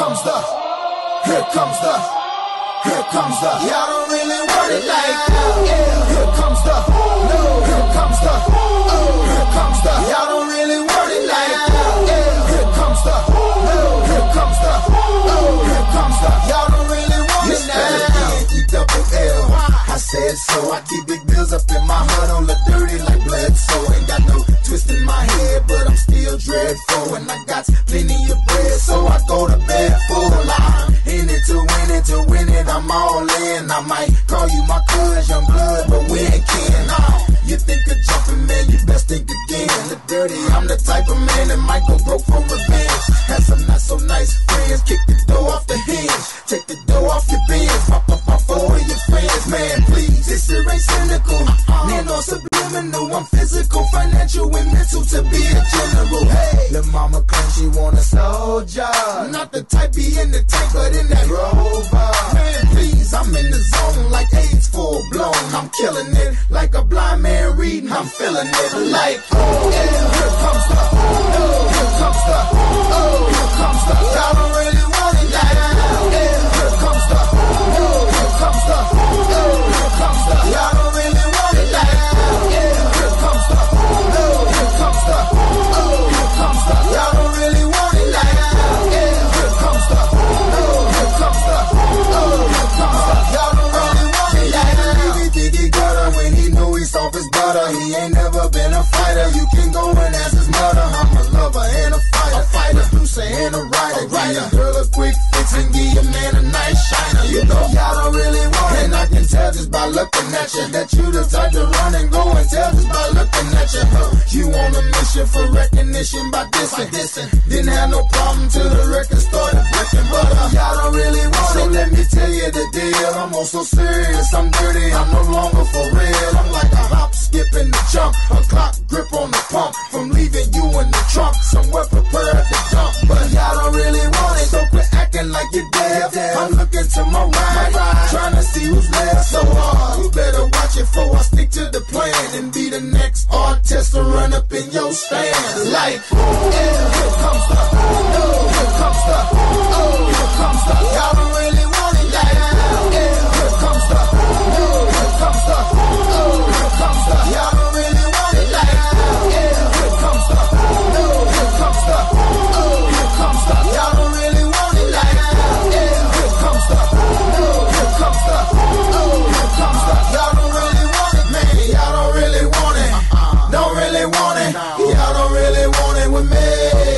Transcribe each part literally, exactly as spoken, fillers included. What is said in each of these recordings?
comes the, here comes the, here comes the. Y'all don't really want it like that. Yeah. Here comes the, no. Here comes the, oh. Here comes the. Y'all don't really want it like that. Yeah. Here comes the, no. Here comes the, oh. Here comes the. Y'all don't really want it now. E double L. I said so. I keep big bills up in my hood on the dirty like blood. So ain't got no twist in my head, but I'm still dreadful. And I got plenty of bread, so I go to bed full. I'm in it to win it, to win it, I'm all in. I might call you my cuz, young blood, but we ain't kin. Nah, you think of jumping, man, you best think again. The dirty, I'm the type of man that might go broke for revenge. Had some not so nice friends, kick the door off the hinge, take the door off your bins, pop up my four of your friends. Man, please, this shit ain't cynical. Man, no subliminal, I'm physical, financial, and mental to be a general. Hey, the mama claims she want a soldier, not the type be in the tank, but in that rover. Man, please, I'm in the zone like AIDS full blown. I'm killing it like a blind man reading. I'm feeling it like, oh, yeah, here comes the, oh, here comes the, oh, here comes the. Y'all don't really want it like, yeah, here comes the, oh, here comes the, oh, here comes the. Y'all don't really want it like, yeah, here comes the, oh, here comes the, oh, here comes the. Y'all don't really want it like, yeah, here comes the, oh, here comes the, oh, here comes the. Y'all don't really want it like, he think he got her when he knew he soft as butter. He ain't never been a fighter. You can go and ask his mother. I'm a lover and a fighter, a fighter, producer and a writer. Give your girl a quick fix and give your man a nice shiner. You know y'all don't really want it, and I can tell just by looking at you that you the type to run and go and tell just by looking at you. Huh? You on a mission for recognition by dissing, dissing. Didn't have no problem till the record started breaking, but uh, y'all don't really want so it. So let me tell you the deal. I'm also serious, I'm dirty, I'm no longer for real. I'm like a hop, skip, and a jump, a clock grip on the pump. From leaving you in the trunk, somewhere prepared to dump. But y'all don't really want it, so quit acting like you're dead. I'm looking to my right, trying to see who's left. So uh, you better watch it before I stick to the plan and be the next artist to run up in your stand. Like, yeah, here comes the, oh, here comes the, oh, here comes the. Y'all don't really want it like, yeah, here comes the, oh, here comes the, oh, here comes the. Y'all don't really want it like, yeah, here comes the, oh, here comes the, oh, here comes the. Y'all don't really want it like, yeah, here comes the, oh, here comes the, oh, here comes the. Y'all don't really want it, man. Y'all don't really want it. Don't really want it. Y'all don't really want it with me.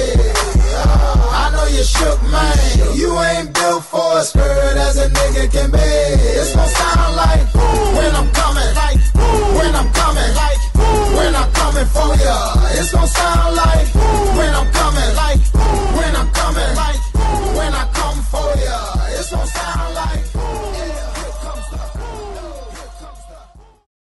I know you shook, man. You ain't built for a skirt as a nigga can be. It's gon' sound like when I'm coming.